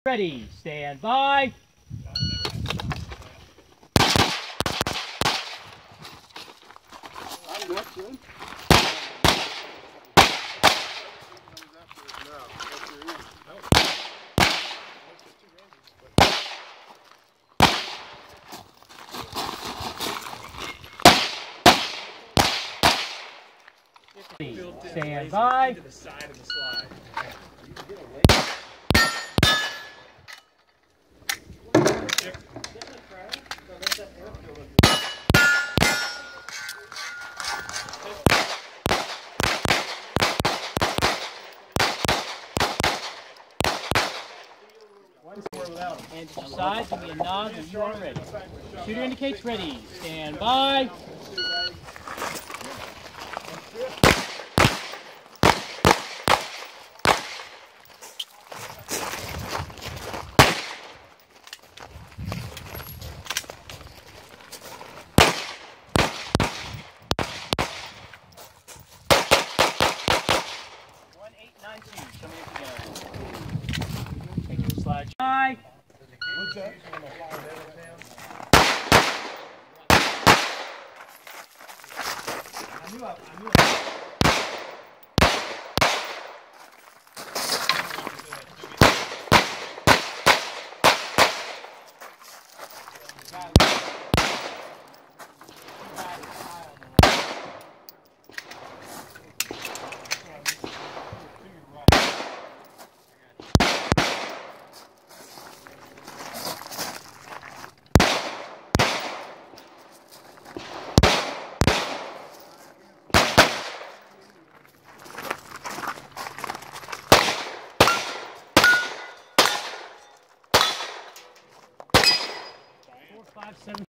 Ready, stand by. Stand by. And to the side, give me a nod when you are ready. Shooter indicates ready. Stand by. Take your slide. Bye. What's that? I knew Four, five, seven.